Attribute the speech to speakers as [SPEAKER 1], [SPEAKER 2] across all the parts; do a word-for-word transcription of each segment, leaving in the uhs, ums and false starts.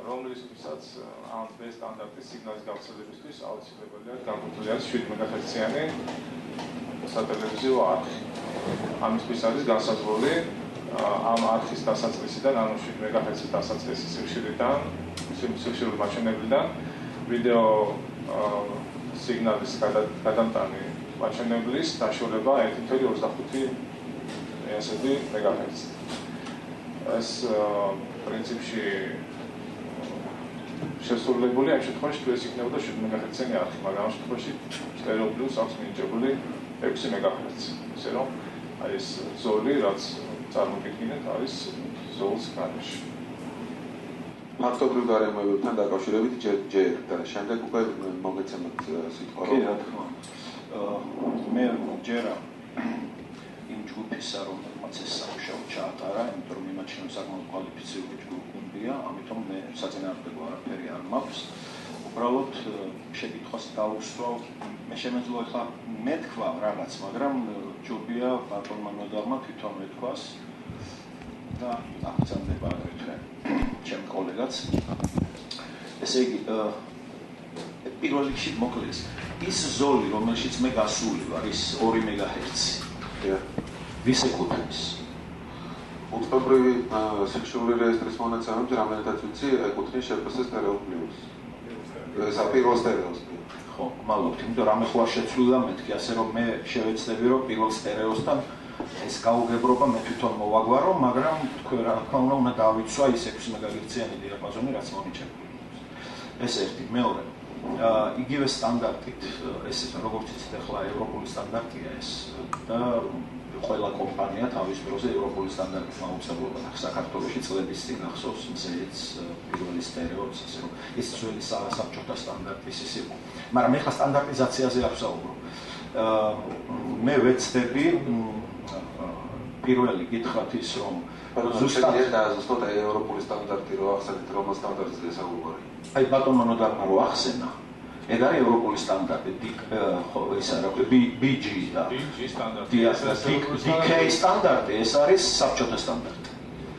[SPEAKER 1] რომლისთვისაც ამ ეს სტანდარტის სიგნალის გავრცელებისთვის აუცილებელია განკუთვნილი არის შვიდ მეგაჰერციანი სატელევიზიო არხი. ამისთვის არის განსაზღვრული ამ არხის დასაწყისიდან, ანუ შვიდ მეგაჰერცის დასაწყისის სიხშირიდან, სიხშირული მაჩვენებლიდან ვიდეო სიგნალის გადამტანი მაჩვენებლის დაშორება ერთი კoma ოცდახუთი მეგაჰერცი. ეს პრინციპში შესრულებული ამ შემთხვევაში თუ ეს იქნებოდა შვიდ მეგაჰერციანი არხი, მაგრამ ამ შემთხვევაში სტერეო პლუს აქვს მინიჭებული ექვსი მეგაჰერცი. ისე რომ აი ეს ზოლი, რაც წარმოგიდგინეთ, არის ზოლს გარეშე.
[SPEAKER 2] ფაქტობრივ გარემოებებთან დაკავშირებით ჯერ და შემდეგ უკვე მოგეცემოთ სიტყვა რომ
[SPEAKER 3] კი რა თქმა უნდა მე ჯერა იმ ჯგუფისა რომელმაც ეს სამუშაო ჩაატარა, იმიტომ რომ იმათ შენ საკმაოდ კვალიფიციური ჯგუფია, ამიტომ მე საწინააღმდეგო არაფერი არ მაქვს. უბრალოდ შეკითხვას დავუსვა, მე შემეძლო ახლა მეთქვა რაღაც, მაგრამ ჯობია ბატონმა ნოდარმა თვითონ მეთქვას და აღწევდება აგრეთვე ჩემ კოლეგაც. ესე იგი, პირველ რიგში მოკლეს, ის ზოლი, რომელშიც მე გასული ვარ, ის ორი მეგაჰერცი. ვის ეკუთვნის?
[SPEAKER 2] უწყებრივი სიხშირული რეესტრის მონაცემები, რომელთაც ვიცი, ეკუთვნის შპს სტერეო პლუს. პირველ სტერეოს.
[SPEAKER 3] ხო, მადლობთ, იმიტომ რომ ახლა შეცვლილა მეთქი, ასე რომ მე შევეცდები, რომ პირველ სტერეოსთან ეს გაუგებრობა მე თვითონ მოვაგვარო, მაგრამ თქვენ რა თქმა უნდა უნდა დავიცვა ის ექვსი მეგაჰერციანი დიაპაზონი, რაც მომიჭებული. ეს ერთი, მეორე. იგივე სტანდარტით, ეს როგორც იცით, ახლა ევროპული სტანდარტია ეს და ყველა კომპანია თავის დროზე ევროპული სტანდარტის მაუწყებლობა აქვს. საქართველოში წლების წინ ახსოვს მზეც პირველი სტერეოც, ასე რომ ეს ძველი საბჭოთა სტანდარტის ის იყო. მაგრამ ეხლა სტანდარტიზაციაზე არ ვსაუბრობ. მე ვეცდები პირველი გითხრათ ის რომ
[SPEAKER 2] ზუსტად ზუსტად ევროპული სტანდარტი რო ახსენეთ, რომელ სტანდარტზე გასაუბრებელი.
[SPEAKER 3] აი ბატონმა ნოდარმა რო ახსენა, ეგ არის ევროპული სტანდარტი, ხო, ეს არა, ბი ჯი და
[SPEAKER 1] ბი ჯი სტანდარტი.
[SPEAKER 3] დი კეი სტანდარტი, ეს არის საბჭოთა სტანდარტი.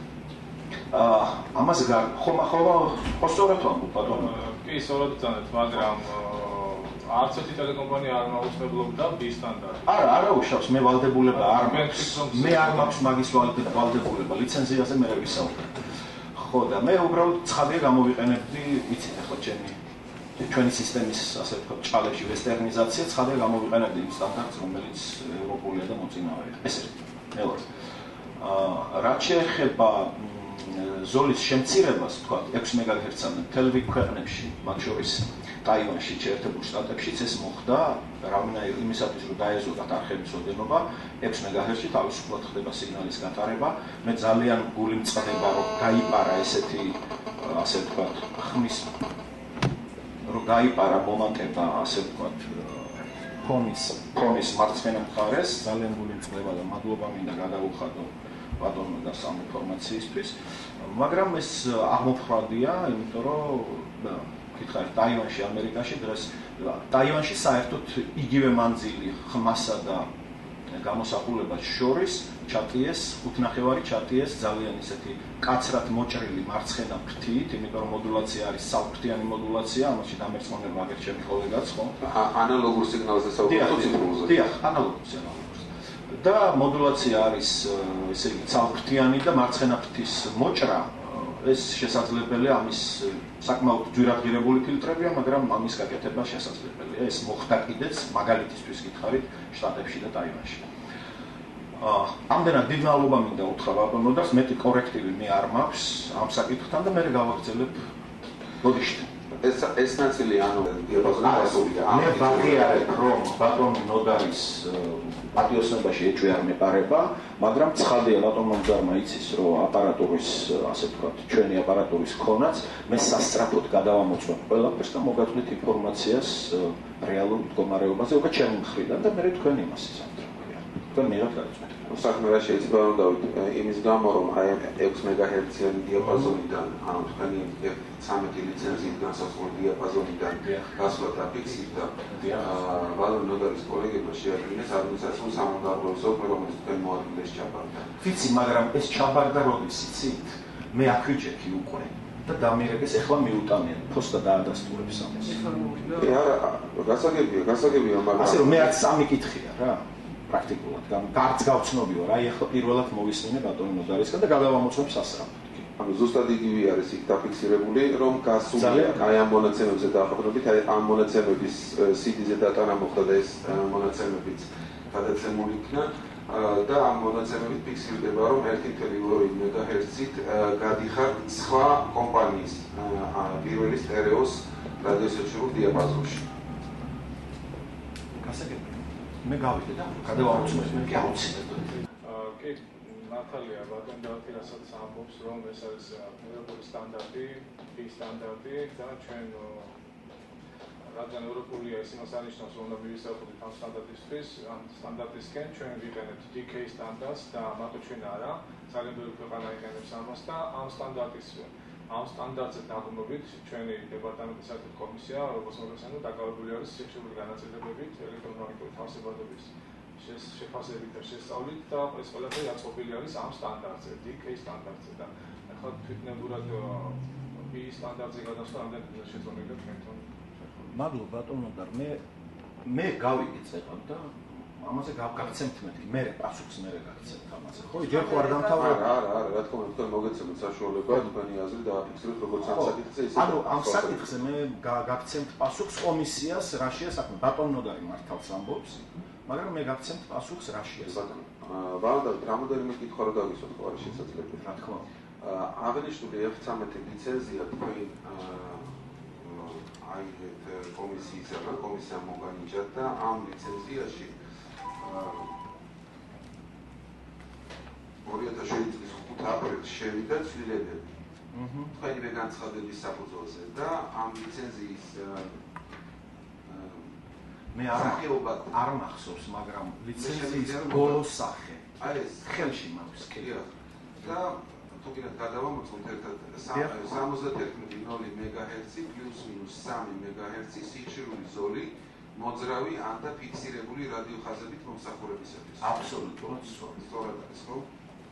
[SPEAKER 3] აა, ამას გარ, ხომ ახლა ხო სწორად ვამბობ ბატონო?
[SPEAKER 1] კი, სწორად ვწანეთ, მაგრამ არც ერთი ტელეკომპანია არ მაუწყებლობდა ბი სტანდარტს.
[SPEAKER 3] არა, არა უშავს, მე ვალდებულება არ მაქვს. მე არ მაქვს მაგის ვალდებულება, ლიცენზიაზე მე ვისაუბრებ. ხო და მე უბრალოდ ცხადია გამოვიყენებდი, იცით ახლა ჩემი ჩვენი სისტემის ასე ვთქვათ, ჭალებში ვესტერნიზაცია, ცხადია გამოვიყენებდი იმ სტანდარტს, რომელიც ევროპულია და მოწინავეა. ეს ერთი. მეორე. აა, რაც შეეხება ზოლის შემცირებას, ვთქვათ, ექვსი მეგაჰერცამდე მთელ რიგ ქვეყნებში, მათ შორის ტაივანში, შეერთებულ შტატებშიც ეს მოხდა, რამდენიმე იმისათვის რომ დაეზოდათ არხების ოდენობა, ექვსი მეგაჰერცში თავისუფლად ხდება სიგნალის გატარება. მე ძალიან გული მწყდება, რომ გაიპარა ესეთი, ასე ვთქვათ, ხმის რომ გაიპარა მომატება, ასე ვთქვათ, ფონის, ფონის მარცხენა მხარეს, ძალიან გული მწყდება და მადლობა მინდა გადაუხადო ბატონმა და სამ ინფორმაციისთვის, მაგრამ ეს აღმოფხვრადია, იმიტომ რომ გითხარით, ტაივანში, ამერიკაში დღეს ტაივანში საერთოდ იგივე მანძილი ხმასა და გამოსახულებას შორის ჩატიეს, ხუთნახევარი ჩატიეს ძალიან ისეთი კაცრად მოჭრილი მარცხენა ფრთით, იმიტომ რომ მოდულაცია არის საფრთიანი მოდულაცია, ამაში დამერწმუნება აგერ ჩემი კოლეგაც, ხო?
[SPEAKER 2] ანალოგურ სიგნალზე საუბრობთ ციფრულზე.
[SPEAKER 3] დიახ, ანალოგურ სიგნალზე. და მოდულაცია არის, ესე იგი, საფრთიანი და მარცხენა ფრთის მოჭრა ეს შესაძლებელია, ამის საკმაოდ ძვირადღირებული ფილტრებია, მაგრამ ამის გაკეთება შესაძლებელია. ეს მოხდა კიდეც მაგალითისთვის გითხარით შტატებში და ტაივანში. აა, ამდენად დიდ მადლობა მინდა უთხრა ბატონო და მეტი კორექტივი მე არ მაქვს ამ საკითხთან და მე გავაგრძელებ ბოდიშით.
[SPEAKER 2] ეს ეს ნაწილი ანუ დიაპაზონი გასულია.
[SPEAKER 3] მე ვაღიარებ რომ ბატონო ნოდარის პატიოსნებაში ეჭვი არ მეპარება, მაგრამ ცხადია ბატონმა ნოდარმა იცის რომ აპარატურის, ასე ვთქვათ, ჩვენი აპარატურის ქონაც მე სასწრაფოდ გადავამოწმებ ყველაფერს და მოგაწვდით ინფორმაციას რეალურ მდგომარეობაზე, უკვე ჩემი მხრიდან და მე თქვენ იმას იზამთრებია. თქვენ მიღებთ გადაწყვეტილებას.
[SPEAKER 2] საქმე რა შეიძლება რომ დავით იმის გამო რომ აი ექვსი მეგაჰერციანი დიაპაზონიდან ანუ თქვენი ცამეტი ლიცენზიით განსაზღვრული დიაპაზონიდან გასვლა და ფიქსირდა ბალონ ნოდარის კოლეგებმა შეადგინეს ადმინისტრაციულ სამომდაბლეო სოფლი რომელიც თქვენ მოადგილეს ჩაბარდა.
[SPEAKER 3] ვიცი, მაგრამ ეს ჩაბარდა როდის იცით? მე აქ ვიჭექი უკვე და დამირეკეს ეხლა მიუტანიან ფოსტა დაადასტურებს ამას.
[SPEAKER 2] კი არა, გასაგებია, გასაგებია, მაგრამ
[SPEAKER 3] ასე რომ მე არც სამი კითხია რა, პრაქტიკულად. გარც გავცნობიო რა, ეხლა პირველად მოვისმინე ბატონი ნოდარისგან და გადავამოწმებ სასწრაფოდ.
[SPEAKER 2] ანუ ზუსტად იგივე არის იქ დაფიქსირებული, რომ გასულია აი ამ მონაცემებზე დაახლოებით, აი ამ მონაცემების სიდიზე დატანა მოხდა და ეს მონაცემებიც გადაცემული იქნა და ამ მონაცემებით ფიქსირდება, რომ ერთი კoma ორი მეგაჰერცით გადიხარ სხვა კომპანიის პირველი სტერეოს რადიოსაჭიროების დიაპაზონში.
[SPEAKER 3] გასაგებია. მე გავიდე და გადავამოწმებ მე კი აუცილებლად.
[SPEAKER 1] კი ნათალია ბატონი დავთი რასაც ამბობს რომ ეს არის ევროპული სტანდარტი, ფი სტანდარტი და ჩვენ რადგან ევროპულია ის იმას ანიშნავს რომ უნდა მივისწრაფოთ ამ სტანდარტისთვის, ამ სტანდარტისკენ ჩვენ ვიყენებთ დი კეი სტანდარტს და მარტო ჩვენ არა, ძალიან ბევრი ქვეყანა იყენებს ამას და ამ სტანდარტის ამ სტანდარტზე დაყრდნობით ჩვენი დეპარტამენტის საერთო კომისია, როგორც მოგესალმებით, დაკავებული არის სივრცეული განაწილებებით ელექტრომაგნიტური თავისებურების შეფასებით და შესწავლით და ეს ყველაფერი აწყობილი არის ამ სტანდარტზე, დი კეი სტანდარტზე და ახლა თვითნებურად ფი სტანდარტზე გადასვლა ამდენ შეწონილია თქვენთან.
[SPEAKER 3] მადლობა ბატონო და მე მე გავიგე წეღან და ამაზე გავგაცემთ მეთქი, მე პასუხს მე გაგცემთ ამაზე. ხო, ჯერ ხო არ დამთავრდა.
[SPEAKER 2] არა, არა, არა, რა თქმა უნდა, თქვენ მოგეცემთ საშუალება თქვენი აზრი დააფიქსიროთ როგორც ამ საკითხზე, ისე
[SPEAKER 3] ანუ ამ საკითხზე მე გაგცემთ პასუხს კომისიას, რა შეა საქმე. ბატონო ნოდარი მართავს ამბობს. მაგრამ მე გაგცემთ პასუხს რა შეა საქმე.
[SPEAKER 2] ბატონო, რამოდენიმე კითხვა რა დაგისვათ ხო არის შესაძლებელი?
[SPEAKER 3] რა თქმა უნდა.
[SPEAKER 2] აღნიშნული ეფ ცხრამეტი ლიცენზია თქვენ აი ეს კომისიისგან კომისიამ მოგანიჭა და ამ ლიცენზიაში ორი ათას შვიდი წლის ხუთი აპრილს შევიდა ცვლილებები. თქვენივე განცხადების საფუძველზე და ამ ლიცენზიის
[SPEAKER 3] მე არ არ მახსოვს, მაგრამ ლიცენზიის ბოლო სახე.
[SPEAKER 2] აი ეს
[SPEAKER 3] ხელში მაქვს კი.
[SPEAKER 2] და თუ კიდევ გადავამოწმოთ ერთად სამოცდაერთი ნული მეგაჰერცი პლუს მინუს სამი მეგაჰერცი სიჩრული ზოლი მოძრავი ან და ფიქსირებული რადიოხაზებით მომსახურებისათვის.
[SPEAKER 3] აბსოლუტურად
[SPEAKER 2] სწორად არის, ხო?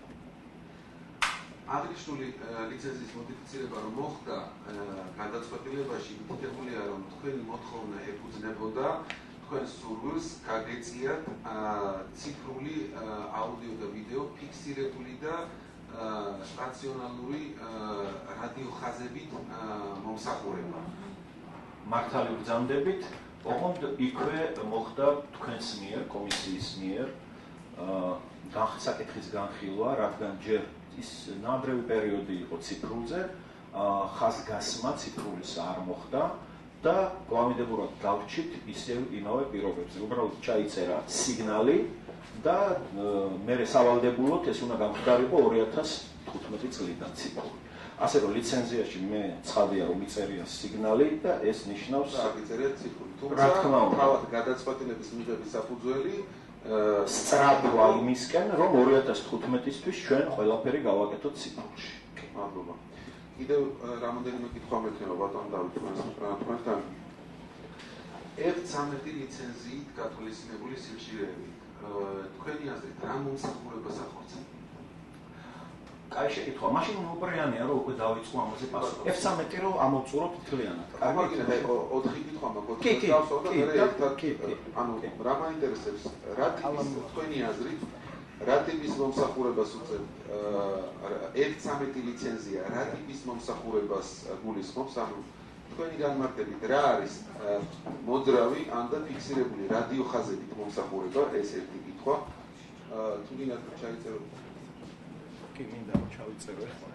[SPEAKER 2] აღნიშნული ლიცენზიის მოდიფიცირება რომ მოხდა გადაწყვეტილებაში მითითებულია რომ თქვენი მოთხოვნა ეფუძნებოდა თქვენს სურვილს გაგეწიათ ციფრული აუდიო და ვიდეო ფიქსირებული და სტაციონალური რადიოხაზებით მომსახურება.
[SPEAKER 3] მართალი ბრძანდებით, ოღონდ იქვე მოხდა თქვენს მიერ, კომისიის მიერ საკითხის განხილვა, რადგან ჯერ ის ნაადრევი პერიოდი იყო ციფრულზე, ხაზგასმა ციფრულის არ მოხდა და გვამიდებურად გავჩით ისევ იმავე პირობებზე. უბრალოდ ჩაიწერა სიგნალი და მე სავალდებულოდ ეს უნდა გამხდარიყო ორი ათას თხუთმეტი წლიდან ციფრული. ასე რომ ლიცენზიაში მე ცხადია რომ იწერია სიგნალი და ეს ნიშნავს
[SPEAKER 2] აღიწერია ციფრული. თუმცა თავად გადაწყვეტილების მიღების საფუძველი
[SPEAKER 3] სწრაფვა იმისკენ რომ ორი ათას თხუთმეტისთვის ჩვენ ყველაფერი გავაკეთოთ ციფრულში.
[SPEAKER 2] მადლობა. კიდევ რამოდენიმე კითხვა მექნება ბატონ დავით თქვენთან. ეფ ცხრამეტი ლიცენზიით გათვალისწინებული სიხშირეები. თქვენი აზრით რა მომსახურებას ახორციელებთ?
[SPEAKER 3] კაი შეკითხვა. მაშინ უპრეანია რომ უკვე დავიწყო ამაზე პასუხი. ეფ ცხრამეტი რომ ამოვწუროთ მთლიანად.
[SPEAKER 2] კარგი, ოთხი კითხვა მაქვს. კი, კი, კი, კი. ანუ რა მაინტერესებს? რა ტიპის თქვენი აზრით რა ტიპის მომსახურებას უწევთ? ეფ ცხრამეტი ლიცენზია რა ტიპის მომსახურებას გულისხმობს? ანუ თქვენი განმარტებით რა არის მოძრავი ან და ფიქსირებული რადიოხაზებით მომსახურება? ეს ერთი კითხვა. თუ გინდათ ჩაიწეროთ
[SPEAKER 3] კი მინდა რომ ჩავიწერო ახლა.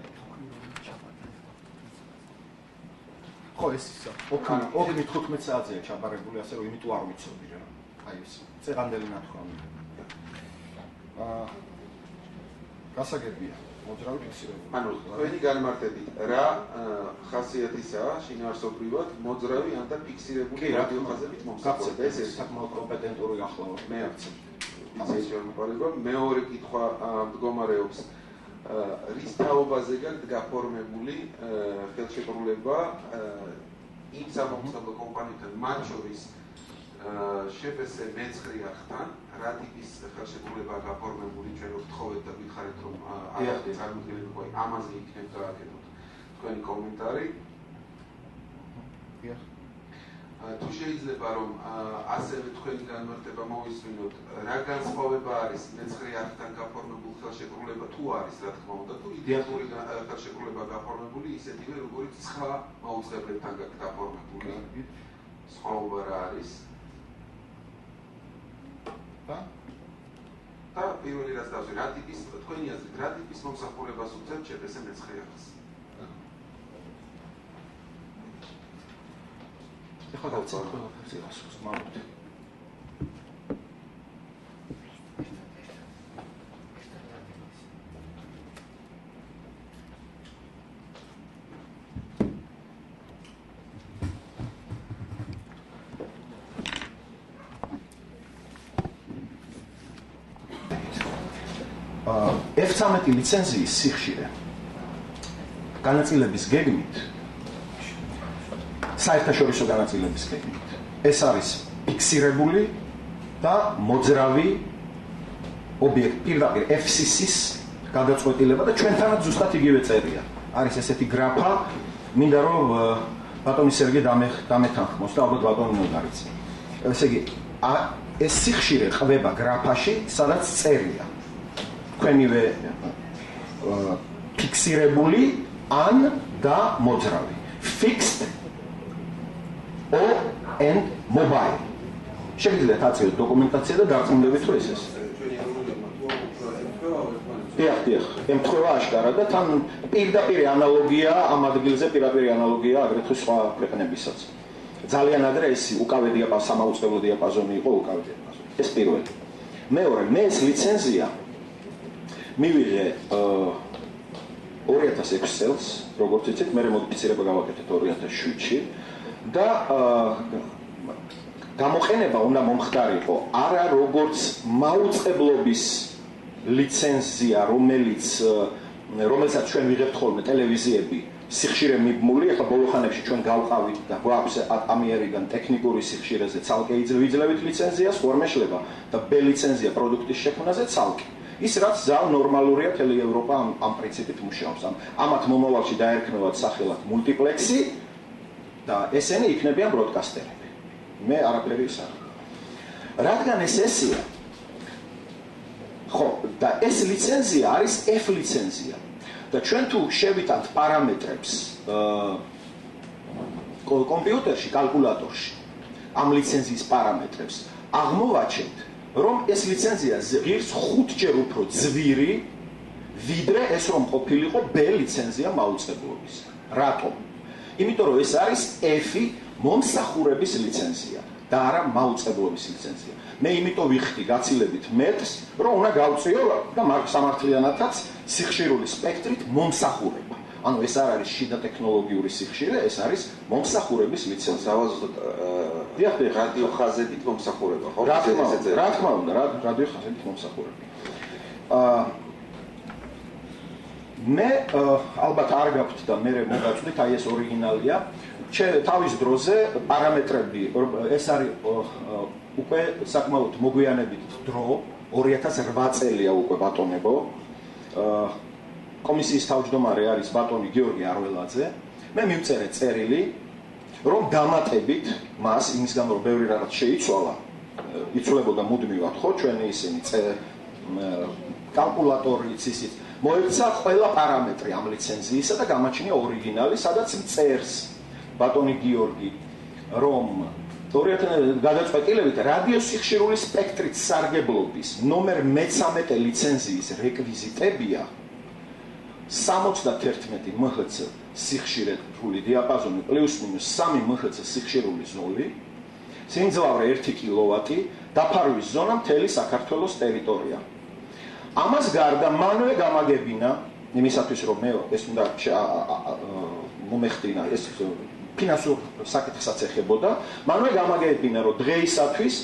[SPEAKER 3] ხო ეს ისა. ოქნი თხუთმეტ საათზეა ჩაბარებული, ასე რომ იმიტომ არ ვიცოდი რა. აი ეს წეღანდელი ნათქვამი. აა გასაგებია, მოძრავი ფიქსირებული.
[SPEAKER 2] ანუ თქვენი განმარტებით რა ხასიათისაა შინაარსობრივად მოძრავი ან და ფიქსირებული რადიოხაზებით მომსახურება? ეს ეს
[SPEAKER 3] საკმაოდ კომპეტენტური ახლა
[SPEAKER 2] მე აქცევ. ისე შემოყალიბება. მეორე კითხვა მდგომარეობს რის თაობაზე გაქვს გაფორმებული ხელშეკრულება იმ სამომხმარებლო კომპანიებთან, მათ შორის შეფესე მეცხრიახთან, რა ტიპის ხელშეკრულება გაფორმებული ჩვენ ვთხოვეთ და გითხარით რომ არ წარმოდგენილი ამაზე იქნებ გააკეთოთ. თქვენი კომენტარი. თუ შეიძლება რომ ასევე თქვენი განმარტება მოვისმინოთ, რა განსხვავება არის მეცხრე არხთან გაფორმებულ ხელშეკრულება თუ არის, რა თქმა უნდა, თუ იდეალური ხელშეკრულება გაფორმებული ისეთივე, როგორც სხვა მაუწყებლებთან გაფორმებული. სხვაობა რა არის? და და პირველი რაც დავსვი, რა ტიპის თქვენი აზრით, რა ტიპის მომსახურებას უწევთ ჩპს მეცხრე არხს? ეხლა გავწევთ ყველაფერს იღასოს, მამოთ. ეფ ცამეტი ლიცენზიის სიხშირე განაწილების გეგმით საერთაშორისო განაწილების გეგმით ეს არის ფიქსირებული და მოძრავი ობიექტი პირდაპირ ეფ სი სის გადაწყვეტილება და ჩვენთანაც ზუსტად იგივე წერია არის ესეთი გრაფა მინდა რომ ბატონი სერგე დამეთანხმოს და ალბათ ბატონი ნოდარიც ესე იგი ეს სიხშირე ყდება გრაფაში სადაც წერია თქვენივე ფიქსირებული ან და მოძრავი fixed or and mobile. Შეგიძლიათ აწევთ დოკუმენტაცია და დარწმუნდებით რომ ეს ეს. დიახ, დიახ, ემთხვევა აშკარა და თან პირდაპირ ანალოგია ამ ადგილზე პირდაპირ ანალოგია აგრეთვე სხვა ქვეყნებისაც. ძალიან ადრე ეს უკავე დიაპაზონი, სამაუწყებლო დიაპაზონი იყო უკავე დიაპაზონი. ეს პირველი. მეორე, მე ეს ლიცენზია მივიღე ორი ათას ექვსი წელს, როგორც იცით, მე მოდიფიცირება გავაკეთეთ ორი ათას შვიდში და გამოყენება უნდა მომხდარიყო არა როგორც მაუწყებლობის ლიცენზია, რომელიც რომელსაც ჩვენ ვიღებთ ხოლმე ტელევიზიები, სიხშირე მიბმული, ახლა ბოლო ხანებში ჩვენ გავყავით და გვაქვს ამიერიდან ტექნიკური სიხშირეზე ცალკე იძლევით ლიცენზიას, ფორმეშლება და ბ ლიცენზია პროდუქტის შექმნაზე ცალკე. ის რაც ძალიან ნორმალურია მთელი ევროპა ამ, ამ პრინციპით მუშაობს. ამათ მომავალში დაერქმევათ სახელად მულტიპლექსი და ესენი იქნებიან ბროდკასტერები. მე არაფერი ის არ. რადგან ეს ესია. ხო, და ეს ლიცენზია არის F ლიცენზია. და ჩვენ თუ შევითანთ პარამეტრებს აა კომპიუტერში, კალკულატორში ამ ლიცენზიის პარამეტრებს აღმოვაჩენთ რომ ეს ლიცენზია ღირს ხუთჯერ უფრო ძვირი ვიდრე ეს რომ ყოფილიყო B ლიცენზია მაუწყებლობის. რატომ? იმიტომ რომ ეს არის F-ი მომსახურების ლიცენზია და არა მაუწყებლობის ლიცენზია. მე იმიტომ ვიხდი გაცილებით მეტრს, რომ უნდა გავწიო და სამართლიანათაც სიხშირული სპექტრით მომსახურება. ანუ ეს არ არის შიდა ტექნოლოგიური სიხშირე, ეს არის მომსახურების ლიცენზია. დავაზუსტოთ დიახ, რადიოხაზებით მომსახურება, ხო?
[SPEAKER 3] რა თქმა უნდა, რა თქმა უნდა, რადიოხაზებით მომსახურება. აა მე ალბათ არ გაქვთ და მე მოგაწვდით, აი ეს ორიგინალია. თავის დროზე პარამეტრები, ეს არის უკვე საკმაოდ მოგვიანებით დრო, ორი ათას რვა წელია უკვე ბატონებო. აა კომისიის თავმჯდომარე არის ბატონი გიორგი არველაძე. მე მივწერე წერილი, რომ დამატებით მას იმის გამო რომ ბევრი რაღაც შეიცვალა, იცვლებოდა მუდმივად ხო ჩვენი ისინი კალკულატორიც ისიც. მოეცა ყველა პარამეტრი ამ ლიცენზიისა და გამაჩნია ორიგინალი, სადაც წერს ბატონი გიორგი, რომ გადაწყვეტილებით რადიოსიხშირული სპექტრით სარგებლობის ნომერ მეცამეტე ლიცენზიის რეკვიზიტებია სამოცდათერთმეტი მჰც სიხშირული დიაპაზონი პლუს მინუს სამი მჰც სიხშირული ზოლი, სიმძლავრე ერთი კილოვატი, დაფარვის ზონა მთელი საქართველოს ტერიტორია. ამას გარდა მანვე გამაგებინა იმისათვის რომ მე ეს უნდა მომეხდინა ეს ფინანსურ საკითხსაც ეხებოდა, მანვე გამაგებინა რომ დღეისათვის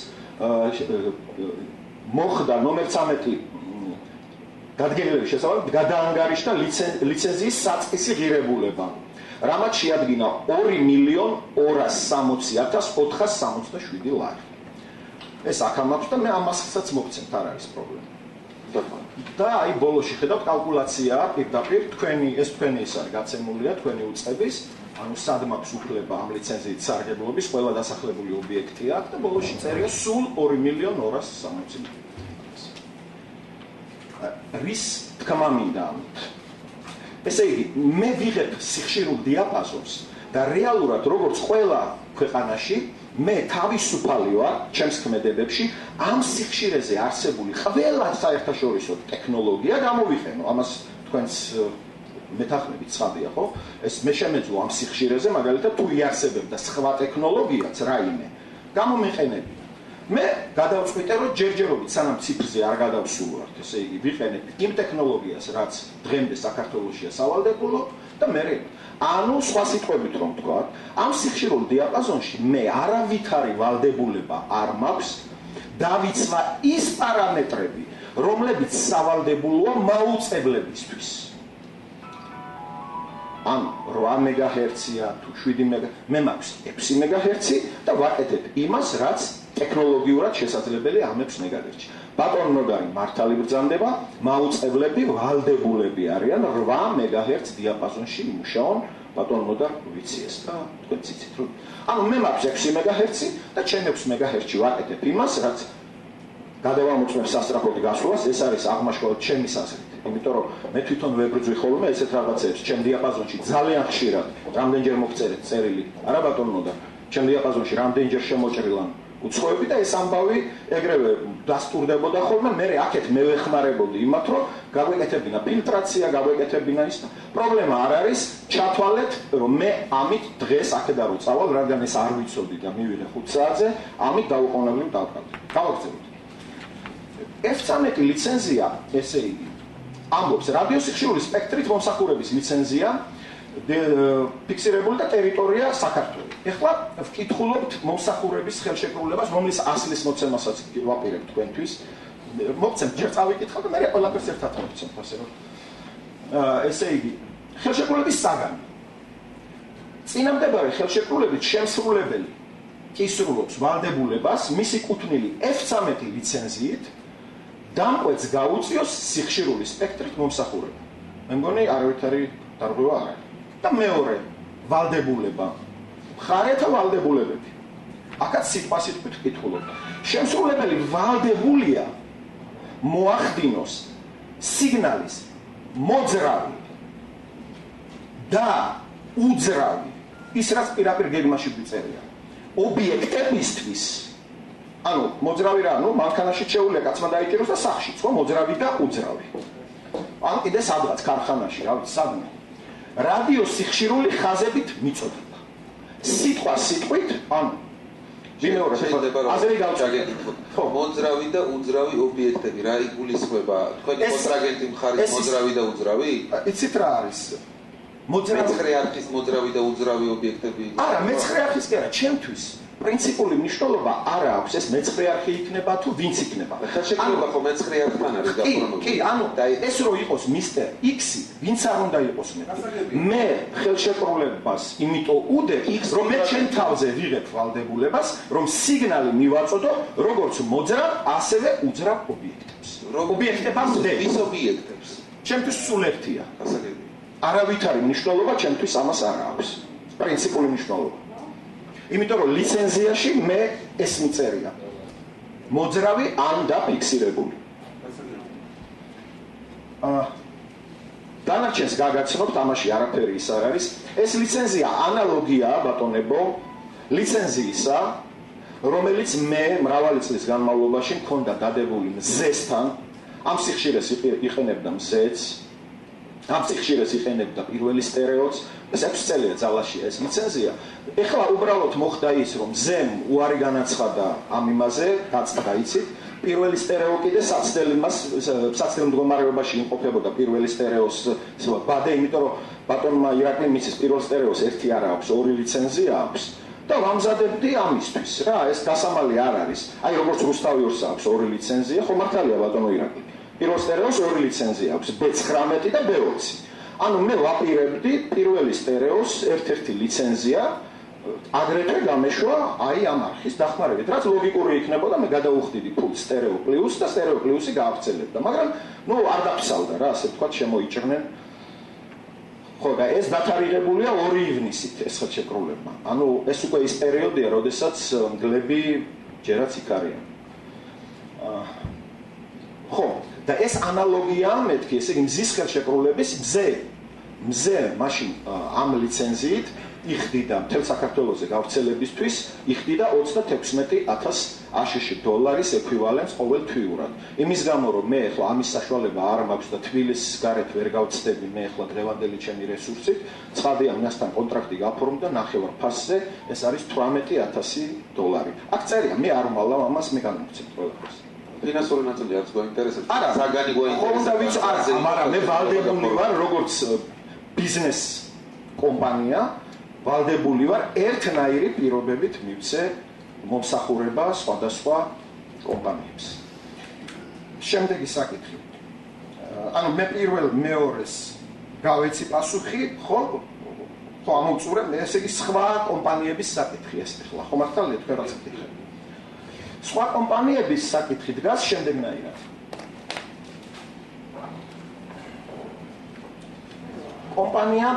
[SPEAKER 3] მოხდა ნომერ ცამეტი დადგენილების შესაძლებლად გადაანგარიშდა ლიცენზიის საწყისი ღირებულება, რამაც შეადგინა ორი მილიონ ორას სამოცი ათას ოთხას სამოცდაშვიდი ლარი. ეს აქ ამაქვს და მე ამასაც მოგცემთ, არ არის პრობლემა. და აი ბოლოში ხედავთ კალკულაციაა პირდაპირ თქვენი ეს თქვენი ის არის გაცემულია თქვენი უწყების ანუ სად მაქვს უფლება ამ ლიცენზიით სარგებლობის ყველა დასახლებული ობიექტი აქვს და ბოლოში წერია სულ ორი მილიონი ორასი სამოცი რის თქმა მინდა ამით ესე იგი მე ვიღებ სიხშირულ დიაპაზონს და რეალურად როგორც ყველა ქვეყანაში მე თავისუფალი ვარ ჩემს ქმედებებში ამ სიხშირეზე არსებული ყველა საერთაშორისო ტექნოლოგია გამოვიყენო ამას თქვენს მეთანხმებით ცხადია ხო ეს მე შემეძლო ამ სიხშირეზე მაგალითად თუ იარსებებდა სხვა ტექნოლოგიაც რაიმე გამომიყენებინა მე გადავწყვიტე რომ ჯერჯერობით სანამ ციფრზე არ გადავსულვართ ესე იგი ვიყენებ იმ ტექნოლოგიას რაც დღემდე საქართველოშია სავალდებულო და მე ანუ სხვა სიტყვებით რომ ვთქვა ამ სიხშირულ დიაპაზონში მე არავითარი ვალდებულება არ მაქვს დავიცვა ის პარამეტრები რომლებიც სავალდებულოა მაუწყებლებისთვის ან რვა მეგაჰერცია თუ შვიდი მეგაჰერცი მე მაქვს ექვსი მეგაჰერცი და ვაკეთებ იმას რაც ტექნოლოგიურად შესაძლებელია ამ ექვსი მეგაჰერცში ბატონ ნოდარი მართალი ბრძანდება მაუწყებლები ვალდებულები არიან რვა მეგაჰერცს დიაპაზონში იმუშაონ ბატონ ნოდარ ვიცი ეს და თქვენ ციცით რომ ანუ მე მაქვს ექვსი მეგაჰერცი და ჩემ ექვსი მეგაჰერცში ვაკეთებ იმას რაც გადავამოწმებ სასწრაფოდ გასვლას ეს არის აღმაშველად ჩემი საზრით იმიტომ რომ მე თვითონ ვებრძვი ხოლმე ესეთ რაღაცებს ჩემ დიაპაზონში ძალიან ხშირად რამდენჯერ მოგწერეთ წერილი არა ბატონ ნოდარ ჩემ დიაპაზონში რამდენჯერ შემოჭრილან უცხოები და ეს ამბავი ეგრევე დასტურდებოდა ხოლმე მე აქეთ მე ვეხმარებოდი იმათ რომ გაგვეკეთებინა ფილტრაცია გაგვეკეთებინა ის პრობლემა არ არის ჩათვალეთ რომ მე ამით დღეს აქედა რომ წავალ რადგან ეს არ ვიცოდი და მივიღე ხუთ საათზე ამით დაუყოვნებლივ დავკავდი გავაგრძელოთ ეფ ცამეტი ლიცენზია ესე იგი ამბობს რადიოსიხშირული სპექტრით მომსახურების ლიცენზია ფიქსირებული და ტერიტორია საქართველოს. ეხლა ვკითხულობთ მომსახურების ხელშეკრულებას, რომლის ასლის მოცემასაც ვაპირებ თქვენთვის. მოგცემთ ჯერ წავიკითხავ და მე ყველაფერს ერთად მოგცემთ, ასე რომ. ესე იგი, ხელშეკრულების საგანი. წინამდებარე ხელშეკრულებით შემსრულებელი კისრულობს ვალდებულებას მისი კუთვნილი ეფ ცამეტი ლიცენზიით დამკვეთს გაუწიოს სიხშირული სპექტრით მომსახურება. მე მგონი არავითარი დარღვევა არ არის. და მეორე ვალდებულება მხარეთა ვალდებულებები აქაც სიტყვა სიტყვით ვკითხულობ შემსრულებელი ვალდებულია მოახდინოს სიგნალის მოძრავი და უძრავი ის რაც პირაპირ გეგმაში ვიწერია ობიექტებისთვის ანუ მოძრავი რა ანუ მანქანაში შეუძლია კაცმა დაიჭიროს და სახლშიც ხო მოძრავი და უძრავი ან კიდე სადღაც ქარხანაში რა ვიცი სადმე რადიოსიხშირული ხაზებით მიწოდება. სიტყვა სიტყვით, ანუ ვიმეორებ, აზრი გავჭაგეთო.
[SPEAKER 2] მოძრავი და უძრავი ობიექტები რა იგულისხმება? თქვენი კონტრაგენტი მხარის მოძრავი და უძრავი?
[SPEAKER 3] იცით რა არის? მოძრავი
[SPEAKER 2] მეცხრე არხის მოძრავი და უძრავი ობიექტები?
[SPEAKER 3] არა, მეცხრე არხის კი არა, ჩემთვის პრინციპული მნიშვნელობა არ აქვს ეს მეცხრე არხი იქნება თუ ვინც იქნება.
[SPEAKER 2] ხელშეკრულება ხო მეცხრე არხთან არის გაფორმებული.
[SPEAKER 3] კი, ანუ ეს რო იყოს მისტერ X-ი, ვინც არ უნდა იყოს მე. მე ხელშეკრულებას იმიტომ უდებ, რომ მე ჩემ თავზე ვიღებ ვალდებულებას, რომ სიგნალი მივაწოდო როგორც მოძრავ, ასევე უძრავ ობიექტებს. ობიექტებამდე
[SPEAKER 2] ვის ობიექტებს?
[SPEAKER 3] ჩემთვის სულ ერთია.
[SPEAKER 2] გასაგებია.
[SPEAKER 3] არავითარი მნიშვნელობა ჩემთვის ამას არ აქვს. პრინციპული მნიშვნელობა. იმიტომ რომ ლიცენზიაში მე ეს მიწერია. მოძრავი ან და ფიქსირებული. აა დანარჩენს გაგაცნობთ, ამაში არაფერი ის არ არის. ეს ლიცენზია ანალოგიაა ბატონებო ლიცენზიისა, რომელიც მე მრავალი წლის განმავლობაში მქონდა დადებული მზესთან, ამ სიხშირეს იყენებდა მზეც, ამ სიხშირეს იყენებდა პირველი სტერეოც, ეს ექვსი წელია ძალაში ეს ლიცენზია. ეხლა უბრალოდ მოხდა ის, რომ მზემ უარი განაცხადა ამ იმაზე, გაწყდა იცით, პირველი სტერეო კიდე საცდელ იმას, საცდელ მდგომარეობაში იმყოფებოდა პირველი სტერეოს ბადე, იმიტომ რომ ბატონმა ირაკლიმ მისის პირველ სტერეოს ერთი არა აქვს, ორი ლიცენზია აქვს. და ვამზადებდი ამისთვის რა, ეს გასამალი არ არის. აი როგორც რუსთავიორს აქვს ორი ლიცენზია, ხო მართალია ბატონო ირაკლი. პირველ სტერეოს ორი ლიცენზია აქვს, ბ ცხრამეტი და ბ ოცი. ანუ მე ვაპირებდი პირველი სტერეოს ერთ-ერთი ლიცენზია
[SPEAKER 4] აგრეთვე გამეშვა აი ამ არხის დახმარებით, რაც ლოგიკური იქნებოდა, მე გადაუხდიდი ფულს სტერეო პლუს და სტერეო პლუსი გაავრცელებდა, მაგრამ ნუ არ დაფსალდა რა, ასე ვთქვათ, შემოიჭრნენ. ხო და ეს დათარიღებულია ორი ივნისით ეს ხელშეკრულება. ანუ ეს უკვე ის პერიოდია, როდესაც მგლები ჯერაც იქ არიან. ხო, და ეს ანალოგია მეთქი, ესე იგი მზის ხელშეკრულების მზე მზე მაშინ ამ ლიცენზიით იხდიდა მთელ საქართველოზე გავრცელებისთვის იხდიდა ოცდათექვსმეტი ათას აშშ დოლარის ექვივალენტს ყოველთვიურად. იმის გამო რომ მე ახლა ამის საშუალება არ მაქვს და თბილისის გარეთ ვერ გავწდები მე ახლა დღევანდელი ჩემი რესურსით, ცხადია მასთან კონტრაქტი გაფორმდა ნახევარ ფასზე, ეს არის თვრამეტი ათასი დოლარი. აქ წერია, მე არ ვალავ ამას, მე განვიცემ ყველაფერს.
[SPEAKER 2] ფინანსური ნაწილი არც გვაინტერესებს.
[SPEAKER 4] არა,
[SPEAKER 2] საგანი
[SPEAKER 4] გვაინტერესებს. არა, მაგრამ მე ვალდებული ვარ როგორც ბიზნეს კომპანია, ვალდებული ვარ ერთნაირი პირობებით მივცე მომსახურება სხვადასხვა კომპანიებს. შემდეგი საკითხი. ანუ მე პირველ მეორეს გავეცი პასუხი, ხო? ხო, ამოვწურე, ესე იგი სხვა კომპანიების საკითხი ეს ახლა. ხო მართალია თქვენ რა საკითხი? სხვა კომპანიების საკითხი დგას შემდეგნაირად. კომპანია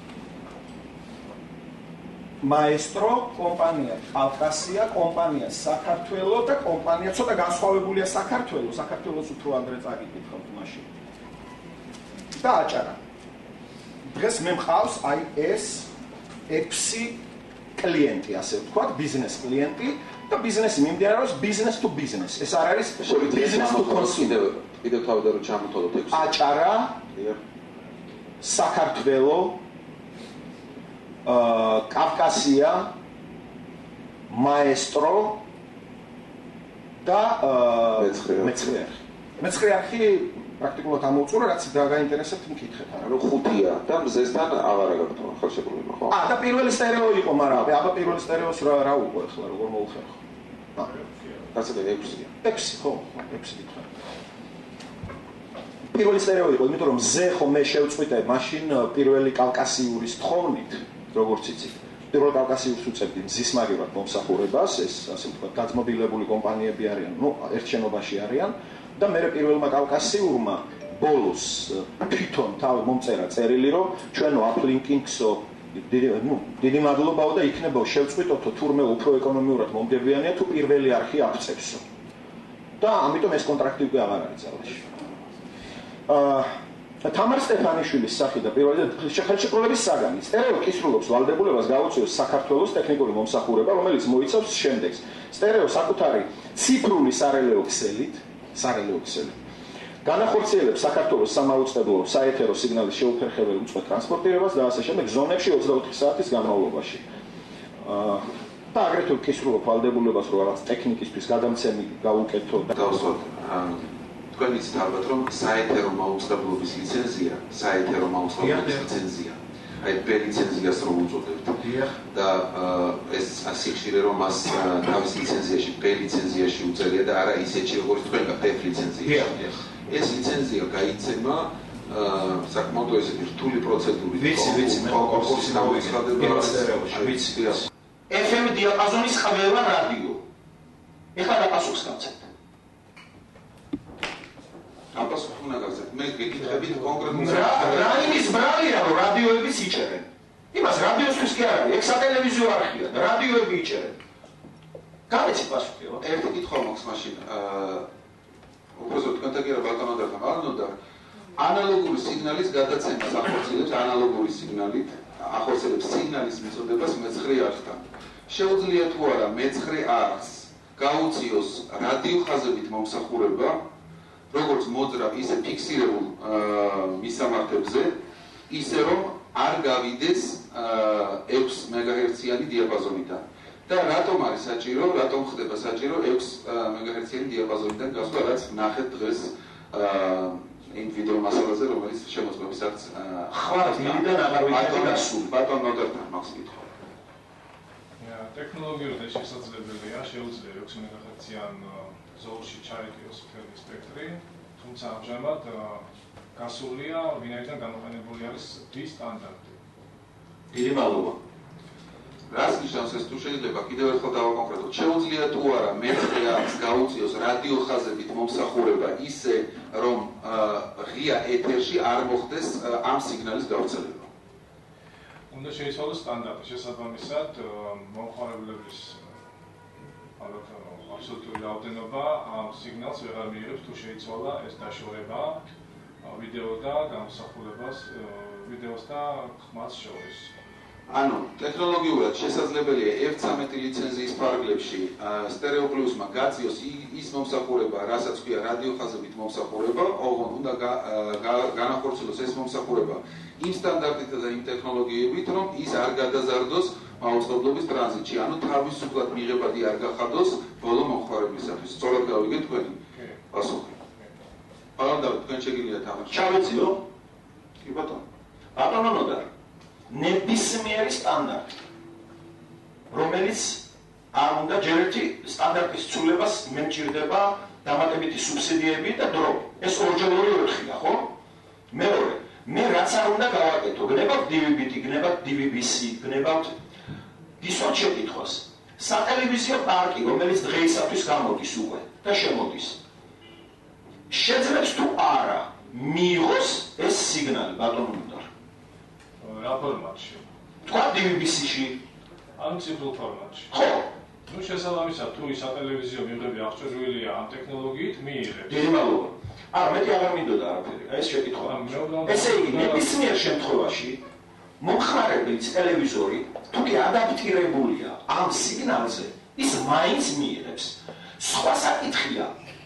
[SPEAKER 4] Maestro, კომპანია კავკასია, კომპანია საქართველო და კომპანია ცოტა განსხვავებულია საქართველო, საქართველოს უფრო ადრე წაგიკითხავთ მაშინ. და აჭარა. დღეს მე მყავს აი ეს ექვსი კლიენტი, ასე ვთქვათ, ბიზნეს კლიენტი და ბიზნესი მიმდინარეობს business to business. ეს არ არის business to consumer.
[SPEAKER 2] კიდევ თავიდან რომ ჩამოთვალოთ ექვსი.
[SPEAKER 4] აჭარა, საქართველო, კავკასია, მაესტრო და მეცხრე არხი. მეცხრე არხი პრაქტიკულად ამოვწურე, რაც გაინტერესებთ მკითხეთ.
[SPEAKER 2] ანუ ხუთია და მზესთან აღარა გაქვთ ხელშეკრულება, ხო?
[SPEAKER 4] აა და პირველი სტერეო იყო, მაგრამ აბა პირველი სტერეოს რა რა უყო ახლა როგორ მოუხერხო? აა
[SPEAKER 2] ასე ექვსია.
[SPEAKER 4] ექვსი ხო, ექვსი გითხრა. პირველი სტერეო იყო, იმიტომ რომ ზე ხო მე შევწყვიტე მაშინ პირველი კავკასიურის თხოვნით, როგორც იცით. პირველ კავკასიურს უწევდი მზის მაგივრად მომსახურებას, ეს ასე ვთქვათ, დაძმობილებული კომპანიები არიან, ნუ ერთ შენობაში არიან და მე პირველმა კავკასიურმა ბოლოს თვითონ თავი მომწერა წერილი, რომ ჩვენო აპლინკინგსო ნუ დიდი მადლობაო და იქნებაო შევწყვიტოთო თურმე უფრო ეკონომიურად მომგებიანია თუ პირველი არხი აღწევსო. და ამიტომ ეს კონტრაქტი უკვე აღარ არის ძალაში. აა თამარ სტეფანიშვილის სახით და პირველად ხელშეკრულების საგანი სტერეო კისრულობს ვალდებულებას გაუწიოს საქართველოს ტექნიკური მომსახურება, რომელიც მოიცავს შემდეგს. სტერეო საკუთარი ციფრული სარელეო ქსელით, სარელეო ქსელით განახორციელებს საქართველოს სამაუწყებლო საეთერო სიგნალის შეუფერხებელი უწყვეტ ტრანსპორტირებას და ასე შემდეგ ზონებში ოცდაოთხი საათის განმავლობაში. აა და აგრეთვე კისრულობ ვალდებულებას რომ რაღაც ტექნიკისთვის გადამცემი გაუკეთო და
[SPEAKER 2] დავსვათ თქვენ იცით ალბათ რომ საეთერო მაუწყებლობის ლიცენზია, საეთერო მაუწყებლობის ლიცენზია. აი ბ ლიცენზიას რომ უწოდებთ. და ეს სიხშირე რომ მას თავის ლიცენზიაში ბ ლიცენზიაში უწევია და არა ისეთში როგორც თქვენ გაქვთ ფ ლიცენზიაში. ეს ლიცენზია გაიცემა საკმაოდ ესეთი რთული პროცედურით.
[SPEAKER 3] ვიცი, ვიცი, მე კონკურსი დავიწყდება სტერეოში, ვიცი.
[SPEAKER 4] ეფ ემ დიაპაზონის ყველა რადიო. ეხლა რა პასუხს გავცემთ?
[SPEAKER 2] აბას უნდა გავზეთ. მე გეკითხებით კონკრეტულ
[SPEAKER 4] რა იმის ბრალია რომ რადიოების იჭერენ. იმას რადიოსთვის კი არ არის, ეგ სატელევიზიო არხია და რადიოები იჭერენ. გამეცი პასუხი რა.
[SPEAKER 2] ერთი კითხვა მაქვს მაშინ. აა უბრალოდ კონტაქტირება ბალკონოდან ალნოდა ანალოგური სიგნალის გადაცემას ახორციელებს ანალოგური სიგნალით, ახორციელებს სიგნალის მიწოდებას მეცხრე არხთან. შეუძლია თუ არა მეცხრე არხს გაუწიოს რადიო ხაზებით მომსახურება როგორც მოძრავ, ისე ფიქსირებულ მისამართებზე, ისე რომ არ გავიდეს ექვსი მეგაჰერციანი დიაპაზონიდან. და რატომ არის საჭირო, რატომ ხდება საჭირო ექვსი მეგაჰერციანი დიაპაზონიდან გასვლა, რაც ნახეთ დღეს იმ ვიდეო მასალაზე, რომელიც შემოწმებისაც
[SPEAKER 4] ხარ დილიდან აღარ ვიცი გასული.
[SPEAKER 2] ბატონ ნოდერთან მაქვს კითხვა.
[SPEAKER 1] ტექნოლოგიურად ეს შესაძლებელია, შეუძლია ექვსი მეგაჰერციან ზოლში ჩაიგდეს მთელი სპექტრი, თუმცა ამჟამად გასულია ვინაიდან გამოყენებული არის დის სტანდარტი.
[SPEAKER 4] დიდი მადლობა.
[SPEAKER 2] რას ნიშნავს ნიშნავს ეს თუ შეიძლება კიდევ ერთხელ დავაკონკრეტოთ. შეუძლია თუ არა მეცხრეას გაუწიოს რადიო ხაზებით მომსახურება ისე, რომ ღია ეთერში არ მოხდეს ამ სიგნალის გავრცელება.
[SPEAKER 1] უნდა შეიცვალოს სტანდარტი შესაბამისად მომხმარებლების ალბათ აბსოლუტური რაოდენობა ამ სიგნალს ვეღარ მიიღებს თუ შეიცვალა ეს დაშორება ვიდეო და გამოსახულებას ვიდეოს და ხმას შორის.
[SPEAKER 2] ანუ ტექნოლოგიურად შესაძლებელია F thirteen ლიცენზიის ფარგლებში სტერეოპლუსმა გაწიოს ის მომსახურება, რასაც ქვია რადიოხაზებით მომსახურება, ოღონდ უნდა განახორციელოს ეს მომსახურება იმ სტანდარტითა და იმ ტექნოლოგიებით, რომ ის არ გადაზარდოს მაუწყებლობის ტრანზიტში, ანუ თავისუფლად მიღებადი არ გახადოს ბოლო მომხმარებლისათვის. სწორად გავიგეთ თქვენი პასუხი. ბატონო დავით, თქვენ შეგიძლიათ ამას
[SPEAKER 3] ჩავეციო? კი ბატონო. ბატონო ნოდარ. ნებისმიერი სტანდარტი, რომელიც არ უნდა ჯერ ერთი სტანდარტის ცვლილებას მემჭირდება დამატებითი სუბსიდიები და დრო. ეს ორჯერ ორი ოთხია, ხო? მეორე, მე რაც არ უნდა გავაკეთო, გნებავთ D V B T, გნებავთ D V B C, გნებავთ ისოთ შეკითხვას. სატელევიზიო პარკი, რომელიც დღეისათვის გამოდის უკვე და შემოდის. შეძლებს თუ არა მიიღოს ეს სიგნალი, ბატონო ნოდარ.
[SPEAKER 1] რა ფორმატში?
[SPEAKER 3] თქვა D V B C-ში.
[SPEAKER 1] ან ციფრულ ფორმატში.
[SPEAKER 3] ხო.
[SPEAKER 1] ნუ შესაბამისად თუ ის სატელევიზიო მიღები აღჭურვილია ამ ტექნოლოგიით მიიღებს.
[SPEAKER 3] დიდი მადლობა. არა, მეტი აღარ მინდოდა არაფერი. ეს შეკითხვა. ესე იგი, ნებისმიერ შემთხვევაში მომხმარებლის ტელევიზორი თუ კი ადაპტირებულია ამ სიგნალზე, ის მაინც მიიღებს. სხვა საკითხია.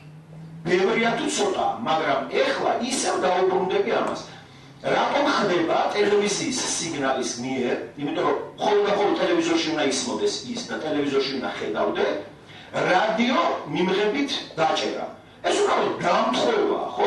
[SPEAKER 3] ბევრია თუ ცოტა, მაგრამ ეხლა ისევ დაუბრუნდები ამას. რატომ ხდება ტელევიზიის სიგნალის მიერ, იმიტომ რომ ხოლმე და ხოლმე ტელევიზორში უნდა ისმოდეს ის და ტელევიზორში უნდა ხედავდე, რადიო მიმღებით დაჭერა. ეს უბრალოდ დამთხევაა, ხო?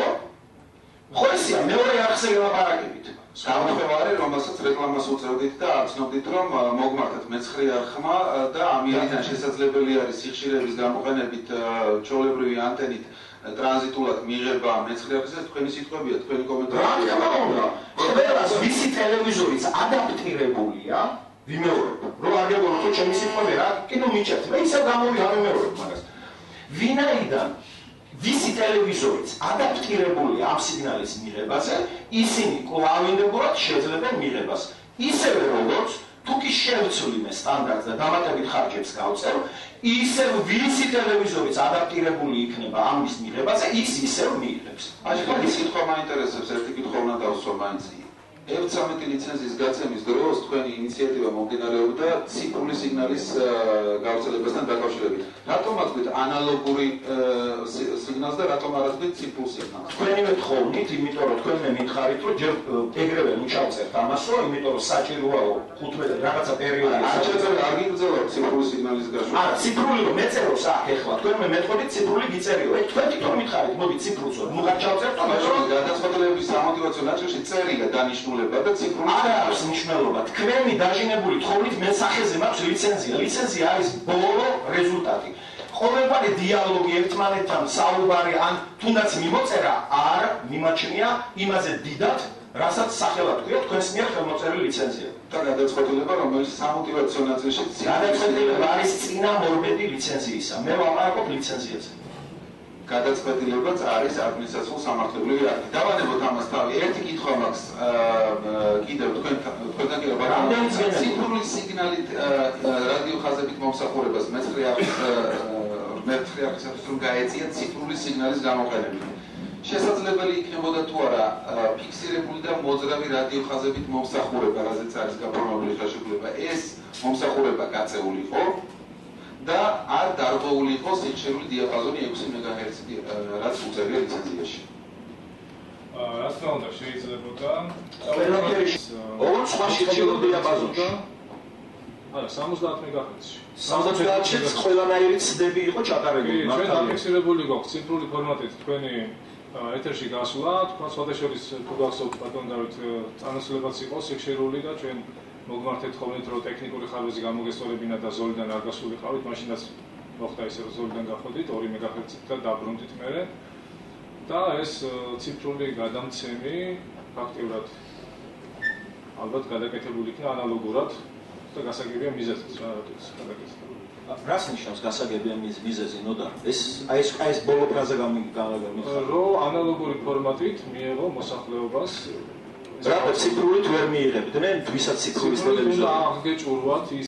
[SPEAKER 3] ხო ესია, მეორე არხზე ელაპარაკებით.
[SPEAKER 2] გამთხვევა არის, რომელსაც რეკლამას უწევდით და აღცნობდით, რომ მოგმართეთ მეცხრე არხმა და ამიერიდან შესაძლებელი არის სიხშირების გამოყენებით ჩვეულებრივი ანტენით ტრანზიტულად მიიღება მეცხრე არხზე, თქვენი სიტყვებია, თქვენი კომენტარი.
[SPEAKER 3] რა თქმა უნდა, ყველას ვისი ტელევიზორიც ადაპტირებულია, ვიმეორებ, რომ არ გეგონოთ, რომ ჩემი სიტყვები რა, კიდევ მიჭერთ, მე ისევ გამოვიამეორებ მაგას. ვინაიდან ვისი ტელევიზორიც ადაპტირებულია ამ სიგნალის მიღებაზე, ისინი კვლავინდებურად შეძლებენ მიღებას. ისევე როგორც თუ კი შევცვლიმე სტანდარტს და დამატებით ხარჯებს გავწევ, ისევ ვისი ტელევიზორიც ადაპტირებული იქნება ამის მიღებაზე, ის ისევ მიიღებს.
[SPEAKER 2] ახლა ის კითხვა მაინტერესებს, ერთი კითხვა უნდა დავსვა მაინც. F thirteen ლიცენზიის გაცემის დროს თქვენი ინიციატივა მომდინარეობდა ციფრული სიგნალის გავრცელებასთან დაკავშირებით. რატომ აწყდით ანალოგური სიგნალს და რატომ არ აწყდით ციფრულ სიგნალს?
[SPEAKER 3] თქვენივე თხოვნით, იმიტომ რომ თქვენ მე მითხარით, რომ ჯერ ეგრევე უჩავწერთ ამას, რომ იმიტომ რომ საჭიროა ხუთმეტი რაღაცა პერიოდი.
[SPEAKER 2] არ შეძლება, არ გიგრძელოთ ციფრული სიგნალის გაშუქება.
[SPEAKER 3] არა, ციფრული რომ მეწეროს აქ ეხლა, თქვენ მე მეტყოდით ციფრული გიწერიო. ეგ თქვენ თვითონ მითხარით, მოდი ციფრულს რომ ნუ გაჩავწერთ,
[SPEAKER 2] მაგრამ გადაწყვეტილების სამოტივაციო ნაწილში წერია დანიშნული და ციფრული
[SPEAKER 3] არ აქვს მნიშვნელობა. თქვენი დაჟინებული თხოვნით მე სახეზე მაქვს ლიცენზია. ლიცენზია არის ბოლო რეზულტატი. ყოველგვარი დიალოგი ერთმანეთთან საუბარი ან თუნდაც მიმოწერა არ მიმაჩნია იმაზე დიდად, რასაც სახელად ქვია თქვენს მიერ ხელმოწერილი ლიცენზია.
[SPEAKER 2] და გადაწყვეტილება, რომელიც სამოტივაციო ნაწილში
[SPEAKER 3] გადაწყვეტილება არის წინამორბედი ლიცენზიისა. მე ვაპარაკობ ლიცენზიაზე.
[SPEAKER 2] გადაწყვეტილებაც არის ადმინისტრაციულ სამართლებრივი აქტი. დავანებოთ ამას თავი. ერთი კითხვა მაქვს კიდევ თქვენ თქვენთან კი ვაბარაკობთ. ციფრული სიგნალით რადიოხაზებით მომსახურებას მეცხრე მეცხრე არხისათვის რომ გაეწია ციფრული სიგნალის გამოყენება. შესაძლებელი იქნებოდა თუ არა ფიქსირებული და მოძრავი რადიოხაზებით მომსახურება, რაზეც არის გაფორმებული ხელშეკრულება, ეს მომსახურება გაწეულიყო და არ დარღვეული იყო სიხშირული დიაპაზონი ექვსი მეგაჰერცი, რაც უწევია ლიცენზიაში.
[SPEAKER 1] რა თქმა უნდა, შეიძლებოდა
[SPEAKER 3] ყველაფერი ოღონ სხვა სიხშირულ დიაპაზონში.
[SPEAKER 1] არა, სამოცდაათ მეგაჰერცში.
[SPEAKER 3] სამოცდაათშიც ყველანაირი ცდები იყო ჩატარებული.
[SPEAKER 1] ჩვენ დაფიქსირებული გვაქვს ციფრული ფორმატით თქვენი ეთერში გასვლა, თქვა სხვადასხვა თუ გახსოვთ ბატონ დავით, წანაცვლებაც იყო სიხშირული და ჩვენ მოგმართეთ ხოვნით რომ ტექნიკური ხარვეზი გამოგესწორებინა და ზოლიდან არ გასულიყავით, მაშინაც მოხდა ისე რომ ზოლიდან გახვედით ორი მეგაჰერცით და დაბრუნდით მერე და ეს ციფრული გადამცემი ფაქტიურად ალბათ გადაკეთებული იქნა ანალოგურად და გასაგებია მიზეზიც რა რატოს გადაგეცდა.
[SPEAKER 4] რას ნიშნავს გასაგებია მიზეზი ნოდარ? ეს აი ეს აი ეს ბოლო ფრაზა გამიგა.
[SPEAKER 1] რომ ანალოგური ფორმატით მიიღო მოსახლეობას
[SPEAKER 4] რატო ციფრულით ვერ მიიღებდნენ, ვისაც ციფრულის ტელევიზორი?
[SPEAKER 1] უნდა აღგეჭურვათ ის